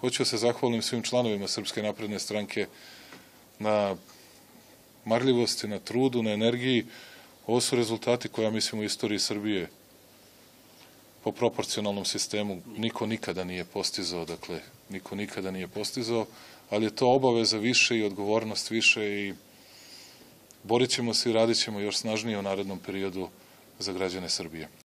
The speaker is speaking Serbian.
hoću da se zahvalim svim članovima Srpske napredne stranke na marljivosti, na trudu, na energiji. Ovo su rezultati koje, ja mislim, u istoriji Srbije po proporcionalnom sistemu niko nikada nije postizao, dakle, niko nikada nije postizao, ali je to obaveza više i odgovornost više i borit ćemo se i radit ćemo još snažnije u narednom periodu za građane Srbije.